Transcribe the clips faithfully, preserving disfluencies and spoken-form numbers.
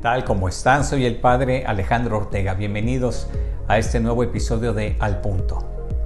tal? ¿Cómo están? Soy el Padre Alejandro Ortega. Bienvenidos a este nuevo episodio de Al Punto.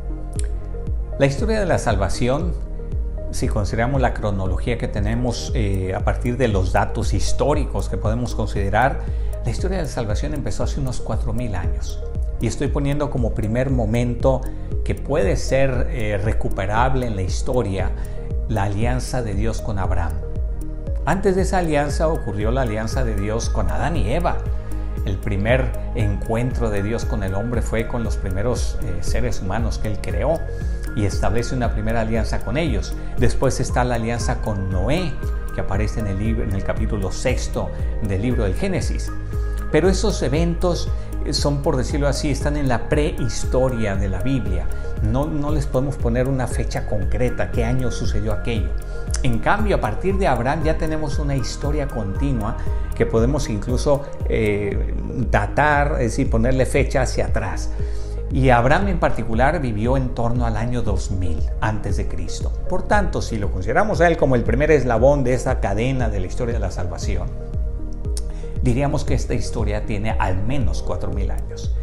La historia de la salvación, si consideramos la cronología que tenemos eh, a partir de los datos históricos que podemos considerar, la historia de la salvación empezó hace unos cuatro mil años. Y estoy poniendo como primer momento que puede ser eh, recuperable en la historia la alianza de Dios con Abraham. Antes de esa alianza ocurrió la alianza de Dios con Adán y Eva. El primer encuentro de Dios con el hombre fue con los primeros eh, seres humanos que Él creó y establece una primera alianza con ellos. Después está la alianza con Noé, que aparece en el, libro, en el capítulo sexto del libro del Génesis. Pero esos eventos son, por decirlo así, están en la prehistoria de la Biblia. No, no les podemos poner una fecha concreta, qué año sucedió aquello. En cambio, a partir de Abraham ya tenemos una historia continua que podemos incluso eh, datar, es decir, ponerle fecha hacia atrás. Y Abraham en particular vivió en torno al año dos mil antes de Cristo. Por tanto, si lo consideramos a él como el primer eslabón de esa cadena de la historia de la salvación, diríamos que esta historia tiene al menos cuatro mil años.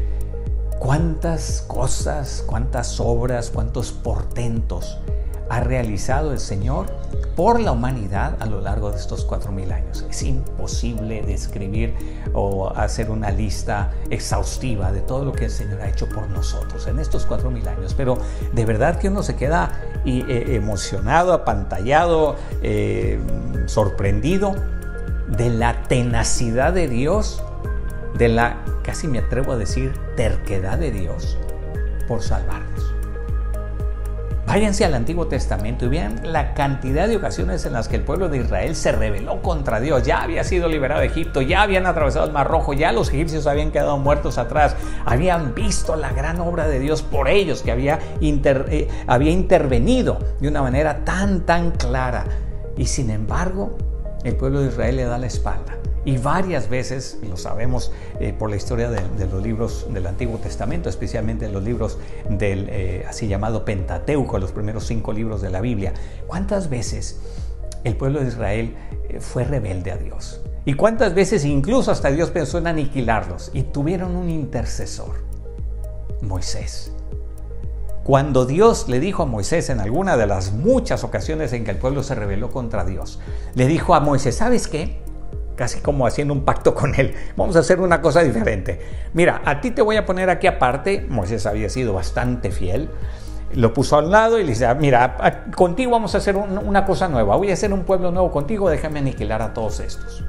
¿Cuántas cosas, cuántas obras, cuántos portentos ha realizado el Señor por la humanidad a lo largo de estos cuatro mil años? Es imposible describir o hacer una lista exhaustiva de todo lo que el Señor ha hecho por nosotros en estos cuatro mil años, pero de verdad que uno se queda eh, emocionado, apantallado, eh, sorprendido de la tenacidad de Dios, de la, casi me atrevo a decir, terquedad de Dios por salvarnos. Váyanse al Antiguo Testamento y vean la cantidad de ocasiones en las que el pueblo de Israel se rebeló contra Dios. Ya había sido liberado de Egipto, ya habían atravesado el Mar Rojo, ya los egipcios habían quedado muertos atrás, habían visto la gran obra de Dios por ellos, que había, inter, eh, había intervenido de una manera tan, tan clara. Y sin embargo, el pueblo de Israel le da la espalda. Y varias veces, lo sabemos eh, por la historia de, de los libros del Antiguo Testamento, especialmente los libros del eh, así llamado Pentateuco, los primeros cinco libros de la Biblia. ¿Cuántas veces el pueblo de Israel eh, fue rebelde a Dios? ¿Y cuántas veces incluso hasta Dios pensó en aniquilarlos? Y tuvieron un intercesor, Moisés. Cuando Dios le dijo a Moisés en alguna de las muchas ocasiones en que el pueblo se rebeló contra Dios, le dijo a Moisés, ¿sabes qué? Casi como haciendo un pacto con él. Vamos a hacer una cosa diferente. Mira, a ti te voy a poner aquí aparte. Moisés había sido bastante fiel. Lo puso al lado y le dice, mira, contigo vamos a hacer un, una cosa nueva. Voy a hacer un pueblo nuevo contigo, déjame aniquilar a todos estos.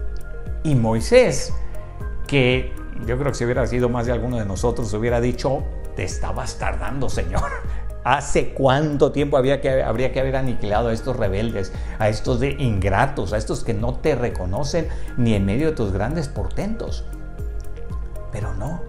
Y Moisés, que yo creo que si hubiera sido más de alguno de nosotros, hubiera dicho, te estabas tardando, Señor. ¿Hace cuánto tiempo había que, habría que haber aniquilado a estos rebeldes, a estos de ingratos, a estos que no te reconocen ni en medio de tus grandes portentos? Pero no.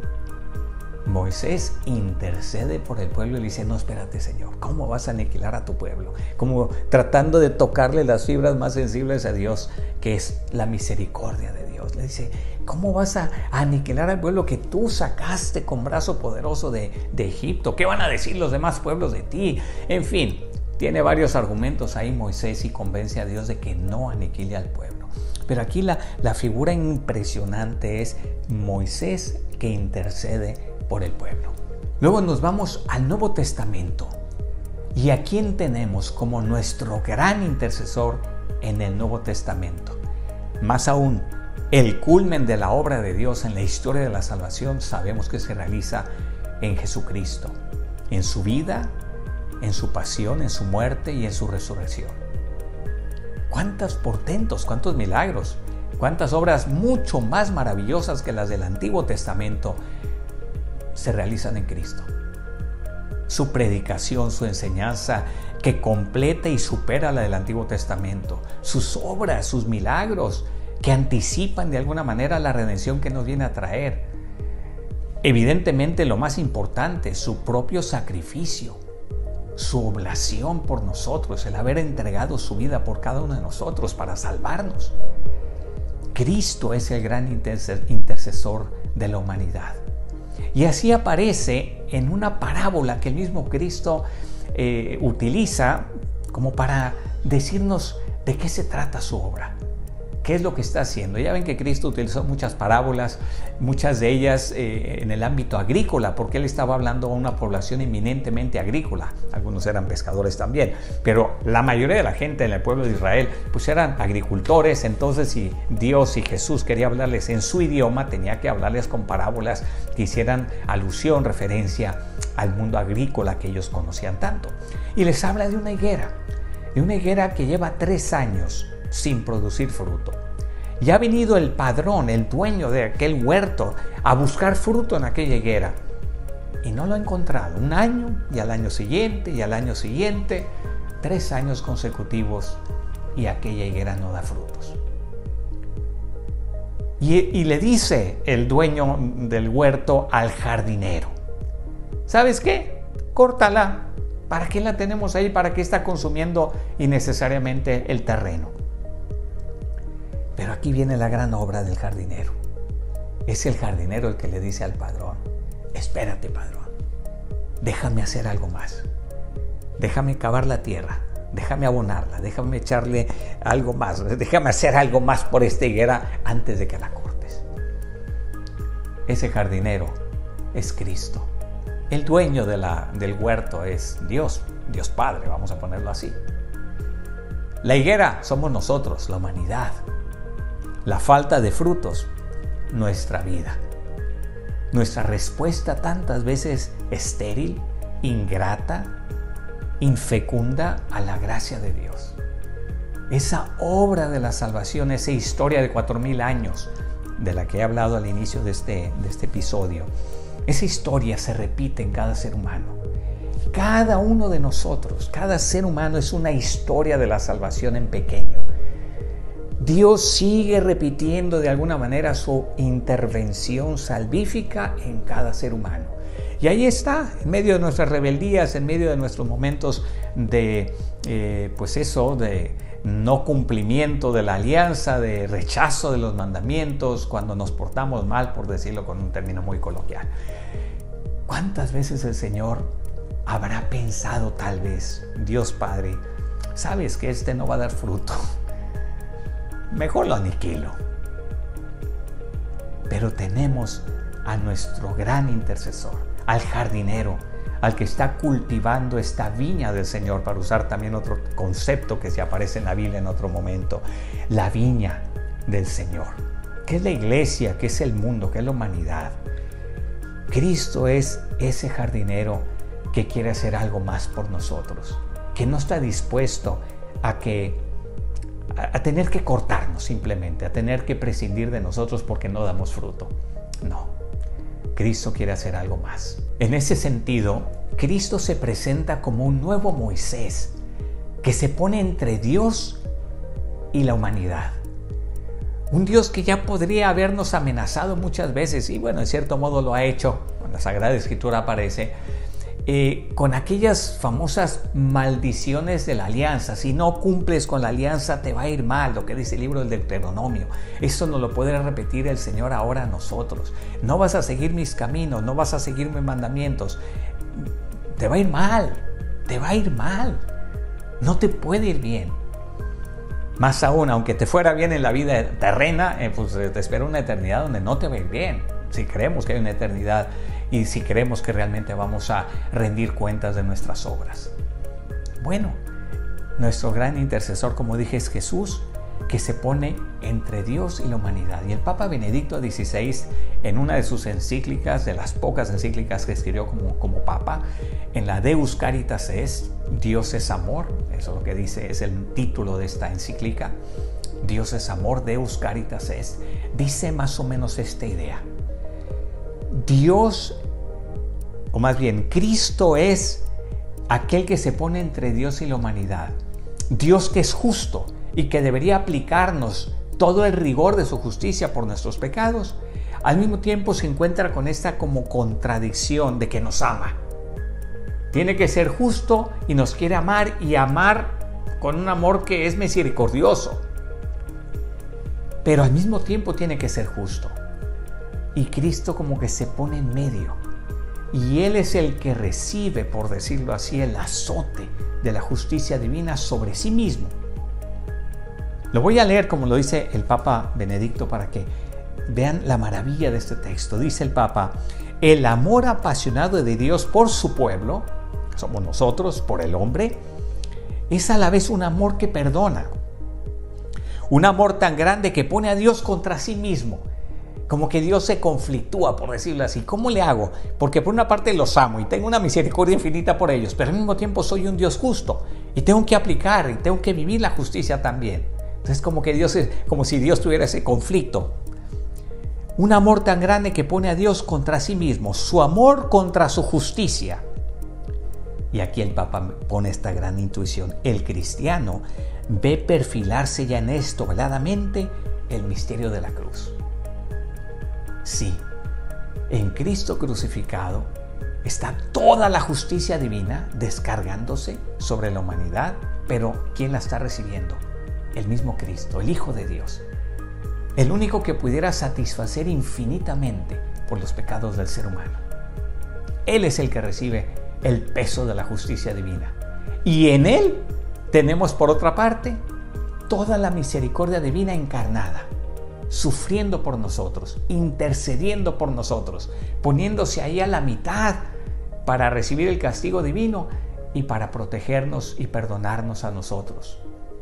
Moisés intercede por el pueblo y le dice, no, espérate, Señor, ¿cómo vas a aniquilar a tu pueblo? Como tratando de tocarle las fibras más sensibles a Dios, que es la misericordia de Dios. Le dice, ¿cómo vas a aniquilar al pueblo que tú sacaste con brazo poderoso de, de Egipto? ¿Qué van a decir los demás pueblos de ti? En fin, tiene varios argumentos ahí Moisés y convence a Dios de que no aniquile al pueblo. Pero aquí la, la figura impresionante es Moisés que intercede por el pueblo. Luego nos vamos al Nuevo Testamento. ¿Y a quién tenemos como nuestro gran intercesor en el Nuevo Testamento? Más aún, el culmen de la obra de Dios en la historia de la salvación sabemos que se realiza en Jesucristo, en su vida, en su pasión, en su muerte y en su resurrección. ¿Cuántos portentos, cuántos milagros, cuántas obras mucho más maravillosas que las del Antiguo Testamento se realizan en Cristo? Su predicación, su enseñanza que completa y supera la del Antiguo Testamento, sus obras, sus milagros que anticipan de alguna manera la redención que nos viene a traer. Evidentemente, lo más importante, su propio sacrificio, su oblación por nosotros, el haber entregado su vida por cada uno de nosotros para salvarnos. Cristo es el gran intercesor de la humanidad. Y así aparece en una parábola que el mismo Cristo eh, utiliza como para decirnos de qué se trata su obra. ¿Qué es lo que está haciendo? Ya ven que Cristo utilizó muchas parábolas, muchas de ellas eh, en el ámbito agrícola, porque Él estaba hablando a una población eminentemente agrícola. Algunos eran pescadores también, pero la mayoría de la gente en el pueblo de Israel pues eran agricultores. Entonces, si Dios y Jesús quería hablarles en su idioma, tenía que hablarles con parábolas que hicieran alusión, referencia al mundo agrícola que ellos conocían tanto. Y les habla de una higuera, de una higuera que lleva tres años sin producir fruto. Ya ha venido el padrón, el dueño de aquel huerto, a buscar fruto en aquella higuera y no lo ha encontrado. Un año y al año siguiente y al año siguiente, tres años consecutivos y aquella higuera no da frutos. Y, y le dice el dueño del huerto al jardinero: ¿sabes qué? Córtala. ¿Para qué la tenemos ahí? ¿Para qué está consumiendo innecesariamente el terreno? Pero aquí viene la gran obra del jardinero. Es el jardinero el que le dice al padrón: espérate, padrón, déjame hacer algo más. Déjame cavar la tierra, déjame abonarla, déjame echarle algo más, déjame hacer algo más por esta higuera antes de que la cortes. Ese jardinero es Cristo. El dueño de la, del huerto es Dios, Dios Padre, vamos a ponerlo así. La higuera somos nosotros, la humanidad. La falta de frutos, nuestra vida. Nuestra respuesta tantas veces estéril, ingrata, infecunda a la gracia de Dios. Esa obra de la salvación, esa historia de cuatro mil años de la que he hablado al inicio de este, de este episodio, esa historia se repite en cada ser humano. Cada uno de nosotros, cada ser humano es una historia de la salvación en pequeño. Dios sigue repitiendo de alguna manera su intervención salvífica en cada ser humano. Y ahí está, en medio de nuestras rebeldías, en medio de nuestros momentos de, eh, pues eso, de no cumplimiento de la alianza, de rechazo de los mandamientos, cuando nos portamos mal, por decirlo con un término muy coloquial. ¿Cuántas veces el Señor habrá pensado, tal vez, Dios Padre, sabes que este no va a dar fruto? Mejor lo aniquilo. Pero tenemos a nuestro gran intercesor, al jardinero, al que está cultivando esta viña del Señor, para usar también otro concepto que se aparece en la Biblia en otro momento, la viña del Señor, que es la iglesia, que es el mundo, que es la humanidad. Cristo es ese jardinero que quiere hacer algo más por nosotros, que no está dispuesto a que a tener que cortarnos simplemente, a tener que prescindir de nosotros porque no damos fruto. No, Cristo quiere hacer algo más. En ese sentido, Cristo se presenta como un nuevo Moisés que se pone entre Dios y la humanidad. Un Dios que ya podría habernos amenazado muchas veces, y bueno, en cierto modo lo ha hecho, en la Sagrada Escritura aparece, Eh, con aquellas famosas maldiciones de la alianza. Si no cumples con la alianza te va a ir mal, lo que dice el libro del Deuteronomio. Esto nos lo puede repetir el Señor ahora a nosotros. No vas a seguir mis caminos, no vas a seguir mis mandamientos, te va a ir mal, te va a ir mal, no te puede ir bien. Más aún, aunque te fuera bien en la vida terrena, eh, pues te espera una eternidad donde no te va a ir bien. Si creemos que hay una eternidad y si creemos que realmente vamos a rendir cuentas de nuestras obras. Bueno, nuestro gran intercesor, como dije, es Jesús, que se pone entre Dios y la humanidad. Y el Papa Benedicto dieciséis, en una de sus encíclicas, de las pocas encíclicas que escribió como, como Papa, en la Deus Caritas Est, Dios es amor, eso es lo que dice, es el título de esta encíclica, Dios es amor, Deus Caritas Est, dice más o menos esta idea. Dios, o más bien, Cristo es aquel que se pone entre Dios y la humanidad. Dios que es justo y que debería aplicarnos todo el rigor de su justicia por nuestros pecados, al mismo tiempo se encuentra con esta como contradicción de que nos ama. Tiene que ser justo y nos quiere amar, y amar con un amor que es misericordioso, pero al mismo tiempo tiene que ser justo. Y Cristo como que se pone en medio, y Él es el que recibe, por decirlo así, el azote de la justicia divina sobre sí mismo, Lo voy a leer como lo dice el Papa Benedicto para que vean la maravilla de este texto. Dice el Papa: el amor apasionado de Dios por su pueblo, que somos nosotros, por el hombre, es a la vez un amor que perdona. Un amor tan grande que pone a Dios contra sí mismo. Como que Dios se conflictúa, por decirlo así. ¿Cómo le hago? Porque por una parte los amo y tengo una misericordia infinita por ellos, pero al mismo tiempo soy un Dios justo y tengo que aplicar y tengo que vivir la justicia también. Entonces como que Dios es, como si Dios tuviera ese conflicto. Un amor tan grande que pone a Dios contra sí mismo, su amor contra su justicia. Y aquí el Papa pone esta gran intuición. El cristiano ve perfilarse ya en esto veladamente el misterio de la cruz. Sí, en Cristo crucificado está toda la justicia divina descargándose sobre la humanidad, pero ¿quién la está recibiendo? El mismo Cristo, el Hijo de Dios. El único que pudiera satisfacer infinitamente por los pecados del ser humano. Él es el que recibe el peso de la justicia divina. Y en Él tenemos por otra parte toda la misericordia divina encarnada, sufriendo por nosotros, intercediendo por nosotros, poniéndose ahí a la mitad para recibir el castigo divino y para protegernos y perdonarnos a nosotros.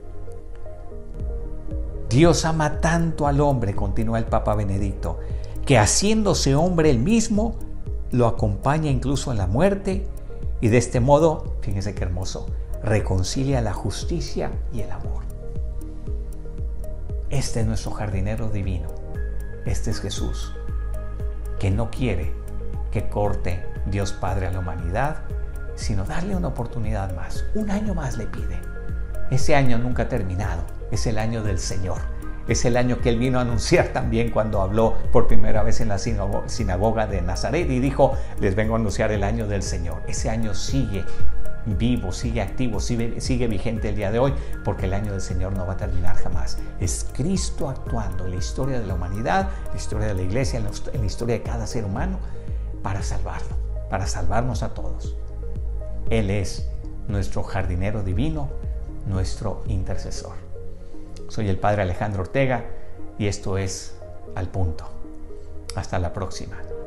Dios ama tanto al hombre, continúa el Papa Benedicto, que haciéndose hombre él mismo, lo acompaña incluso en la muerte y de este modo, fíjense qué hermoso, reconcilia la justicia y el amor. Este es nuestro jardinero divino, este es Jesús, que no quiere que corte Dios Padre a la humanidad, sino darle una oportunidad más, un año más le pide. Ese año nunca ha terminado, es el año del Señor, es el año que Él vino a anunciar también cuando habló por primera vez en la sinagoga de Nazaret y dijo: les vengo a anunciar el año del Señor. Ese año sigue vivo, sigue activo, sigue, sigue vigente el día de hoy, porque el año del Señor no va a terminar jamás. Es Cristo actuando en la historia de la humanidad, en la historia de la iglesia, en la, en la historia de cada ser humano, para salvarlo, para salvarnos a todos. Él es nuestro jardinero divino, nuestro intercesor. Soy el Padre Alejandro Ortega y esto es Al Punto. Hasta la próxima.